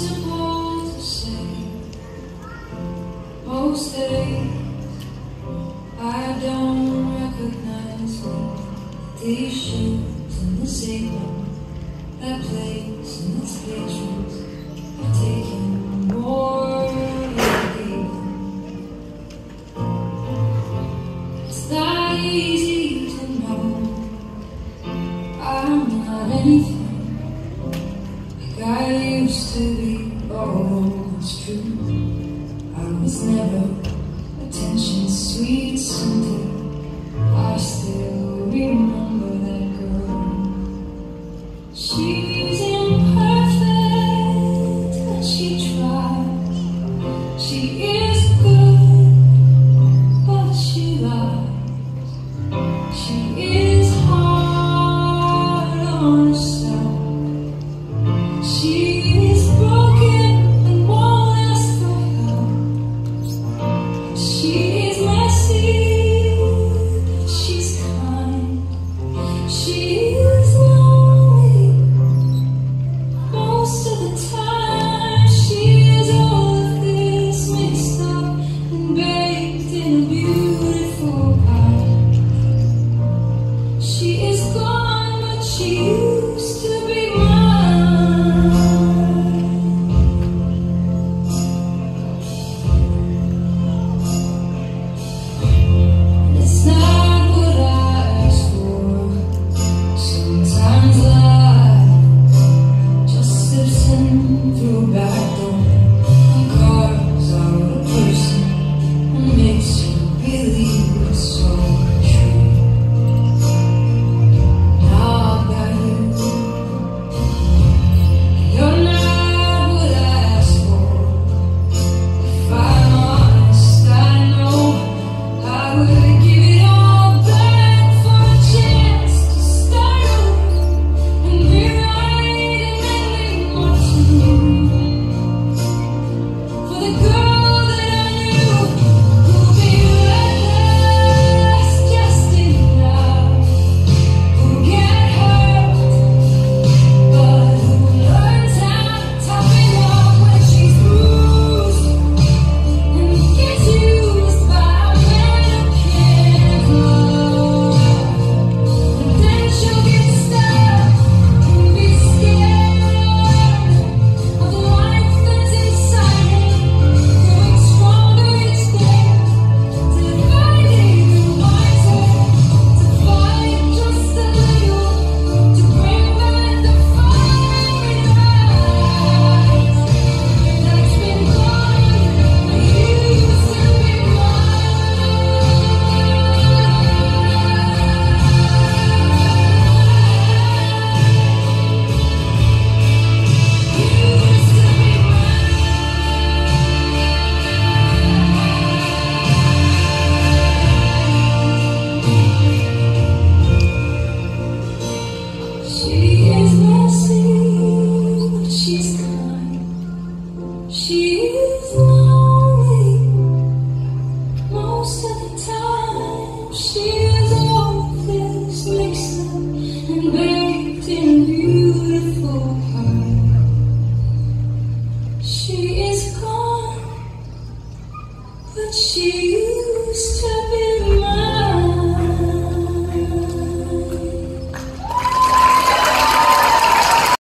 impossible to say. Most days I don't recognize me. These shoes and this apron, that place and its patrons have taken more than I gave them. It's not easy to know I'm not anything like I used to be. Oh, it's true, I was never attention sweet, something I still